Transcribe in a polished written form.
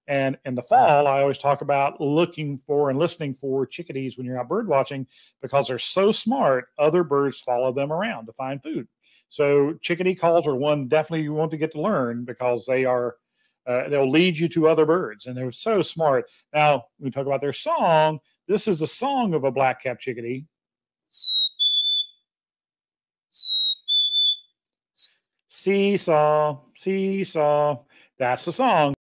And in the fall, I always talk about looking for and listening for chickadees when you're out bird watching, because they're so smart, other birds follow them around to find food. So chickadee calls are one definitely you want to get to learn, because they'll lead you to other birds, and they're so smart. Now, when we talk about their song, this is the song of a black-capped chickadee. Seesaw, seesaw. That's the song.